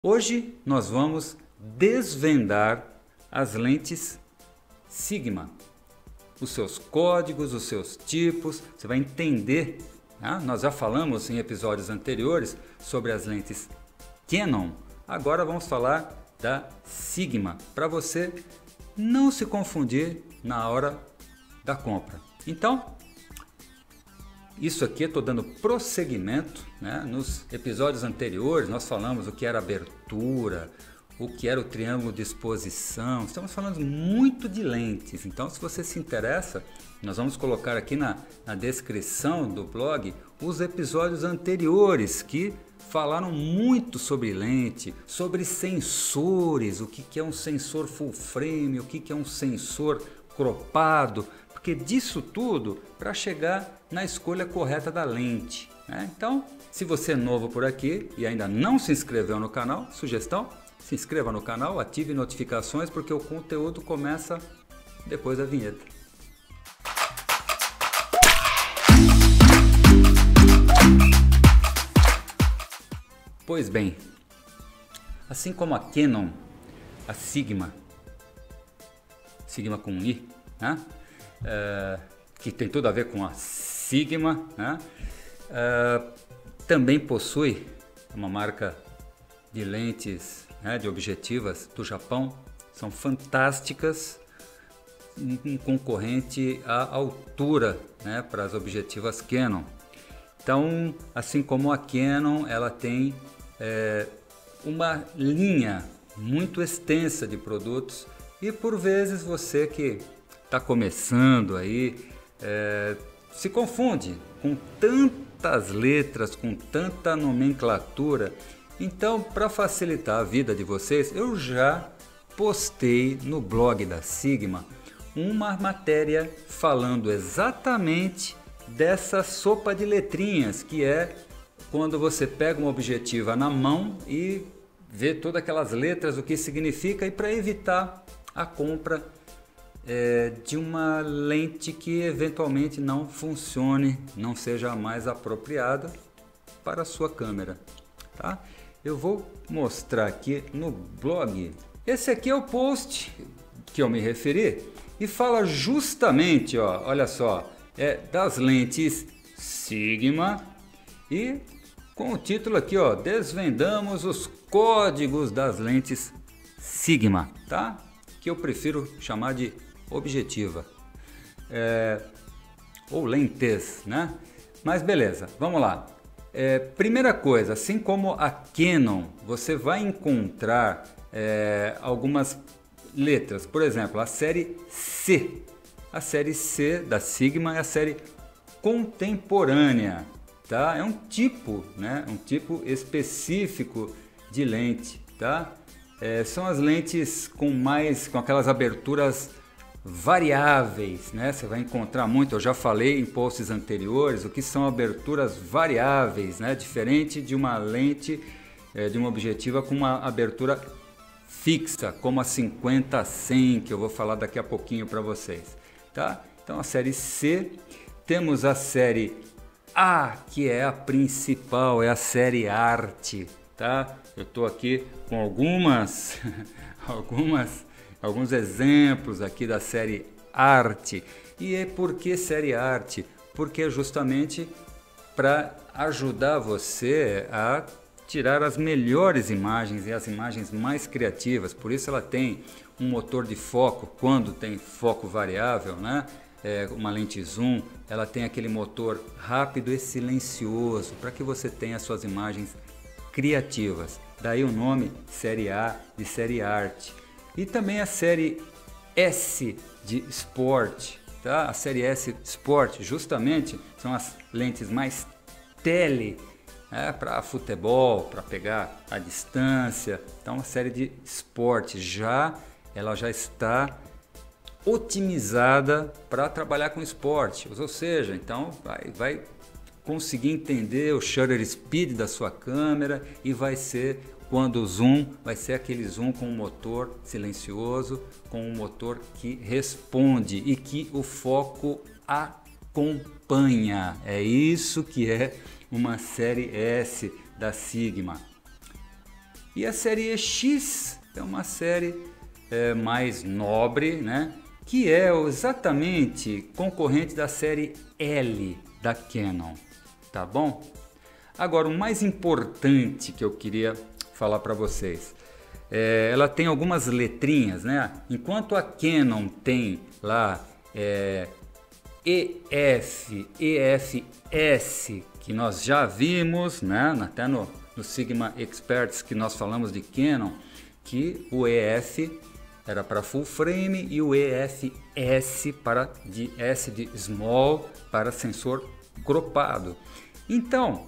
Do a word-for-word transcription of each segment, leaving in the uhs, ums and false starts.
Hoje nós vamos desvendar as lentes Sigma, os seus códigos, os seus tipos, você vai entender, né? Nós já falamos em episódios anteriores sobre as lentes Canon, agora vamos falar da Sigma, para você não se confundir na hora da compra. Então, isso aqui eu estou dando prosseguimento, né? Nos episódios anteriores nós falamos o que era abertura, o que era o triângulo de exposição, estamos falando muito de lentes, então se você se interessa, nós vamos colocar aqui na, na descrição do blog os episódios anteriores que falaram muito sobre lente, sobre sensores, o que, que é um sensor full frame, o que, que é um sensor cropado, porque disso tudo para chegar na escolha correta da lente, né? Então, se você é novo por aqui e ainda não se inscreveu no canal, sugestão, se inscreva no canal, ative notificações porque o conteúdo começa depois da vinheta. Pois bem, assim como a Canon, a Sigma, Sigma com I, né? É, que tem tudo a ver com a Sigma, né? É, também possui uma marca de lentes, né, de objetivas do Japão, são fantásticas, um concorrente à altura, né, para as objetivas Canon. Então, assim como a Canon, ela tem é, uma linha muito extensa de produtos e por vezes você que está começando aí, é, se confunde com tantas letras, com tanta nomenclatura. Então, para facilitar a vida de vocês, eu já postei no blog da Sigma uma matéria falando exatamente dessa sopa de letrinhas, que é quando você pega uma objetiva na mão e vê todas aquelas letras, o que significa, e para evitar a compra É, de uma lente que eventualmente não funcione, não seja a mais apropriada para a sua câmera, tá? Eu vou mostrar aqui no blog. Esse aqui é o post que eu me referi e fala justamente, ó, olha só, é das lentes Sigma e com o título aqui, ó, desvendamos os códigos das lentes Sigma, tá? Que eu prefiro chamar de objetiva, é, ou lentes, né? Mas beleza, vamos lá. É, primeira coisa, assim como a Canon, você vai encontrar é, algumas letras, por exemplo, a série C. A série C da Sigma é a série contemporânea, tá? É um tipo, né? Um tipo específico de lente, tá? É, são as lentes com mais, com aquelas aberturas variáveis, né? Você vai encontrar muito, eu já falei em posts anteriores, o que são aberturas variáveis, né? Diferente de uma lente, é, de uma objetiva com uma abertura fixa, como a cinquenta cem, que eu vou falar daqui a pouquinho para vocês, tá? Então a série C, temos a série A, que é a principal, é a série Arte, tá? Eu estou aqui com algumas, algumas alguns exemplos aqui da série Arte. E é por que série Arte? Porque é justamente para ajudar você a tirar as melhores imagens e as imagens mais criativas. Por isso ela tem um motor de foco, quando tem foco variável, né? É, uma lente zoom, ela tem aquele motor rápido e silencioso para que você tenha suas imagens criativas. Daí o nome série A de série Arte. E também a série S de Sport, tá? A série S Sport justamente são as lentes mais tele, né? Para futebol, para pegar a distância. Então a série de Sport já, ela já está otimizada para trabalhar com esporte, ou seja, então vai, vai conseguir entender o shutter speed da sua câmera e vai ser, quando o zoom, vai ser aquele zoom com um motor silencioso, com um motor que responde e que o foco acompanha. É isso que é uma série S da Sigma. E a série E X é uma série é, mais nobre, né? Que é exatamente concorrente da série L da Canon, tá bom? Agora, o mais importante que eu queria falar para vocês, é, ela tem algumas letrinhas, né? Enquanto a Canon tem lá é, E F, E F S, que nós já vimos, né? Até no, no Sigma Experts que nós falamos de Canon, que o E F era para full frame e o E F S para de S de small para sensor cropado. Então,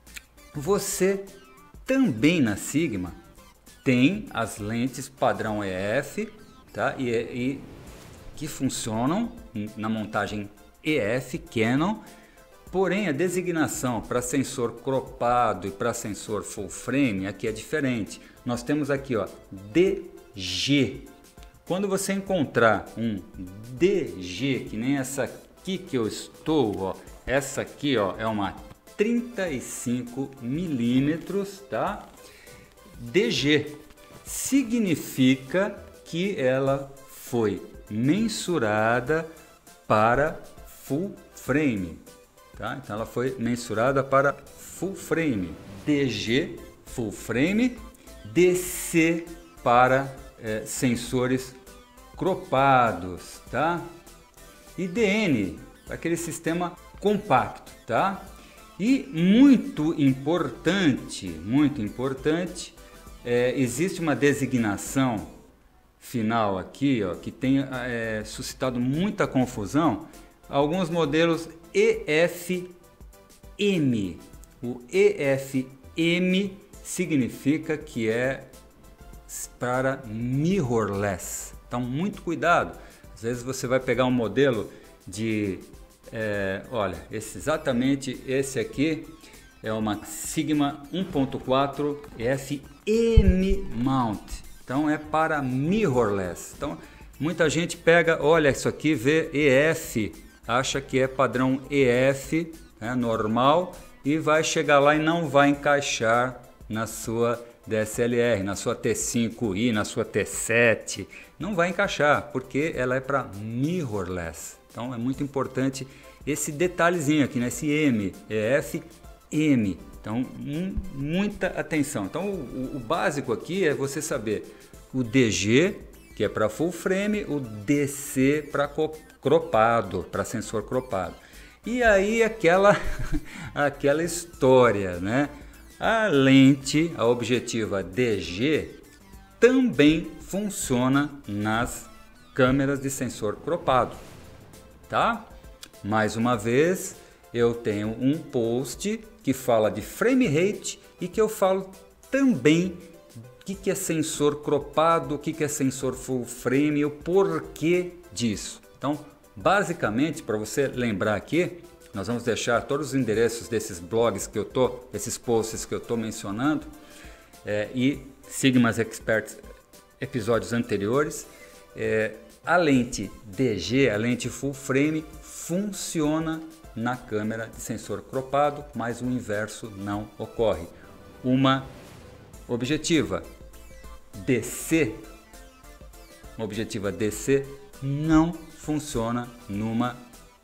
você também na Sigma tem as lentes padrão E F, tá? E, e que funcionam na montagem E F Canon, porém a designação para sensor cropado e para sensor full frame aqui é diferente. Nós temos aqui, ó, D G. Quando você encontrar um D G, que nem essa aqui que eu estou, ó, essa aqui, ó, é uma trinta e cinco milímetros, tá? D G significa que ela foi mensurada para full frame, tá? Então ela foi mensurada para full frame. D G full frame, D C para é, sensores cropados, tá? E D N, aquele sistema compacto, tá? E muito importante, muito importante, é, existe uma designação final aqui, ó, que tem é, suscitado muita confusão. Alguns modelos E F M. O E F M significa que é para mirrorless. Então, muito cuidado. Às vezes você vai pegar um modelo de, é, olha, esse, exatamente esse aqui é uma Sigma um ponto quatro E F M Mount. Então, é para mirrorless. Então, muita gente pega, olha isso aqui, vê E F, acha que é padrão E F, né, normal, e vai chegar lá e não vai encaixar na sua D S L R, na sua T cinco i, na sua T sete, não vai encaixar, porque ela é para mirrorless. Então é muito importante esse detalhezinho aqui, nesse M, E F M. Então um, muita atenção. Então o, o básico aqui é você saber o D G, que é para full frame, o D C para cropado, para sensor cropado. E aí aquela, aquela história, né? A lente, a objetiva D G, também funciona nas câmeras de sensor cropado, tá? Mais uma vez, eu tenho um post que fala de frame rate e que eu falo também o que, que é sensor cropado, o que, que é sensor full frame e o porquê disso. Então, basicamente, para você lembrar aqui, nós vamos deixar todos os endereços desses blogs que eu tô, esses posts que eu tô mencionando, é, e Sigma Experts episódios anteriores. É, a lente D G, a lente full frame, funciona na câmera de sensor cropado, mas o inverso não ocorre. Uma objetiva D C, uma objetiva D C não funciona numa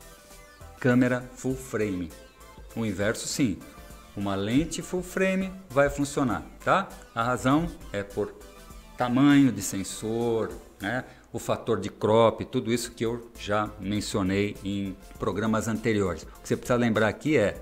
câmera full frame. O inverso sim, uma lente full frame vai funcionar, tá? A razão é por tamanho de sensor, né? O fator de crop, tudo isso que eu já mencionei em programas anteriores. O que você precisa lembrar aqui é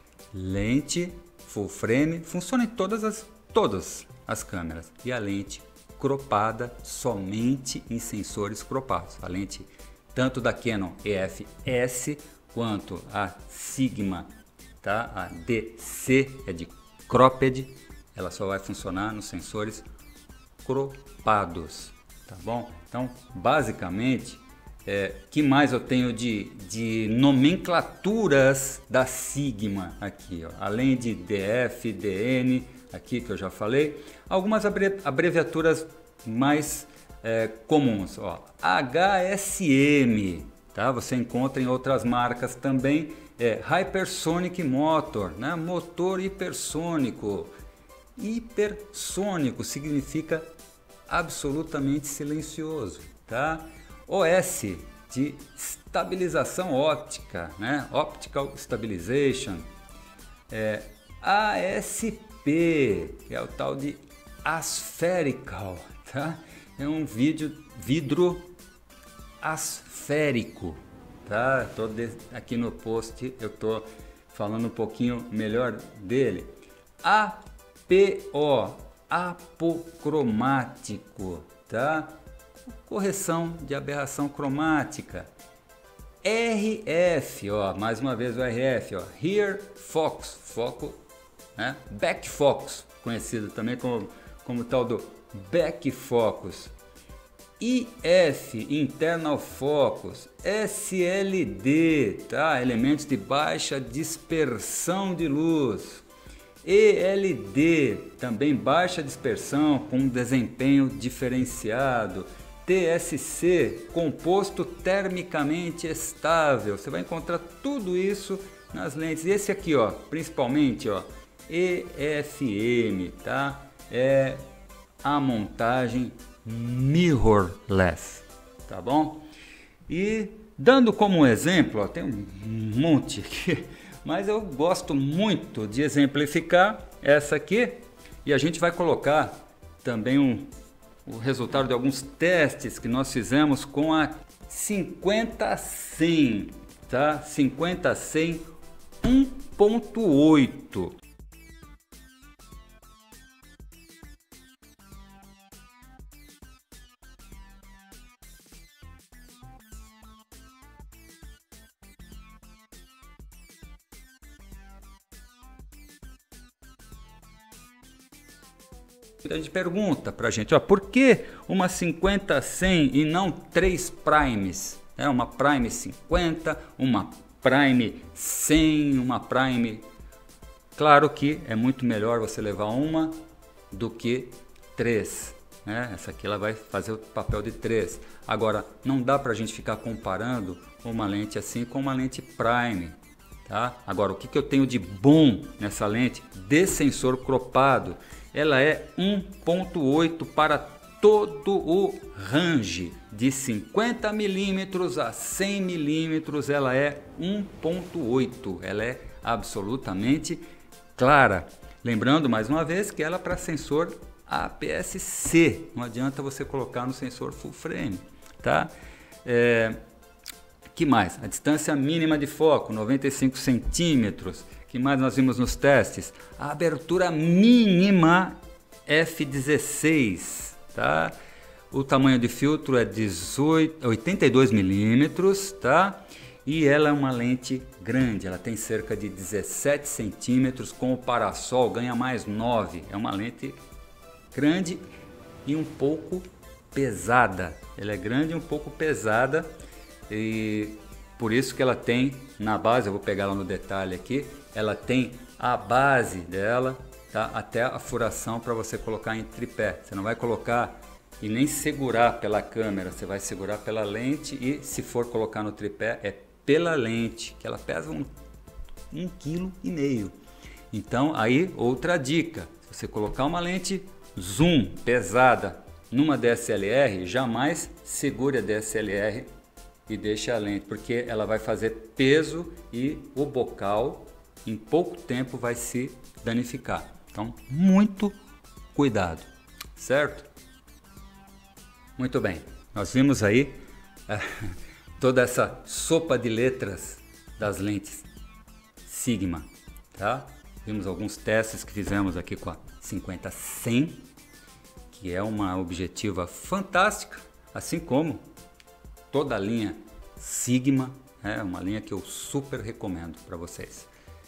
lente full frame funciona em todas as, todas as câmeras e a lente cropada somente em sensores cropados. A lente tanto da Canon E F S quanto a Sigma, tá? A D C é de cropped, ela só vai funcionar nos sensores cropados, tá bom? Então, basicamente, é, que mais eu tenho de, de nomenclaturas da Sigma aqui, ó? Além de D F, D N, aqui que eu já falei, algumas abre, abreviaturas mais é, comuns, ó, H S M, tá? Você encontra em outras marcas também, é, Hypersonic Motor, né? Motor hipersônico, hipersônico significa absolutamente silencioso, tá? O S de estabilização óptica, né? Optical Stabilization. É, A S P, que é o tal de Aspherical, tá? É um vídeo, vidro asférico, tá? Tô de, aqui no post eu tô falando um pouquinho melhor dele. A P O, apocromático, tá? Correção de aberração cromática. R F, ó, mais uma vez o R F, ó, Rear Focus, foco, né? Back Focus, conhecido também como, como tal do Back Focus. I F, Internal Focus. S L D, tá? Elementos de baixa dispersão de luz. E L D, também baixa dispersão com desempenho diferenciado. T S C, composto termicamente estável. Você vai encontrar tudo isso nas lentes. Esse aqui, ó, principalmente, ó, E F M, tá? É a montagem mirrorless, tá bom? E dando como exemplo, ó, tem um monte aqui, mas eu gosto muito de exemplificar essa aqui e a gente vai colocar também um o resultado de alguns testes que nós fizemos com a cinquenta cem, tá? cinquenta cem um ponto oito. A gente pergunta pra gente, ó, por que uma cinquenta cem e não três primes? É uma prime cinquenta, uma prime cem, uma prime... Claro que é muito melhor você levar uma do que três, né? Essa aqui ela vai fazer o papel de três. Agora, não dá pra gente ficar comparando uma lente assim com uma lente prime, tá? Agora, o que, que eu tenho de bom nessa lente de sensor cropado? Ela é um ponto oito para todo o range, de cinquenta milímetros a cem milímetros, ela é um ponto oito, ela é absolutamente clara. Lembrando mais uma vez que ela é para sensor A P S C, não adianta você colocar no sensor full frame, tá? É, que mais? A distância mínima de foco, noventa e cinco centímetros. Que mais nós vimos nos testes? A abertura mínima F dezesseis, tá? O tamanho de filtro é dezoito, oitenta e dois milímetros, tá? E ela é uma lente grande, ela tem cerca de dezessete centímetros, com o parasol ganha mais nove. É uma lente grande e um pouco pesada. Ela é grande e um pouco pesada e por isso que ela tem na base, eu vou pegar ela no detalhe aqui, ela tem a base dela, tá? Até a furação para você colocar em tripé. Você não vai colocar e nem segurar pela câmera, você vai segurar pela lente e se for colocar no tripé é pela lente, que ela pesa um, um quilo e meio. Então aí outra dica, se você colocar uma lente zoom pesada numa D S L R, jamais segure a D S L R e deixe a lente, porque ela vai fazer peso e o bocal em pouco tempo vai se danificar. Então, muito cuidado, certo? Muito bem, nós vimos aí é, toda essa sopa de letras das lentes Sigma, tá? Vimos alguns testes que fizemos aqui com a cinquenta cem, que é uma objetiva fantástica, assim como toda a linha Sigma, é uma linha que eu super recomendo para vocês.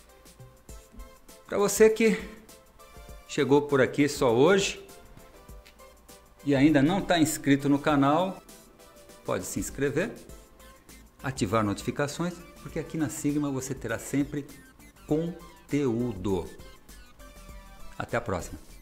Para você que chegou por aqui só hoje e ainda não está inscrito no canal, pode se inscrever, ativar notificações, porque aqui na Sigma você terá sempre conteúdo. Até a próxima!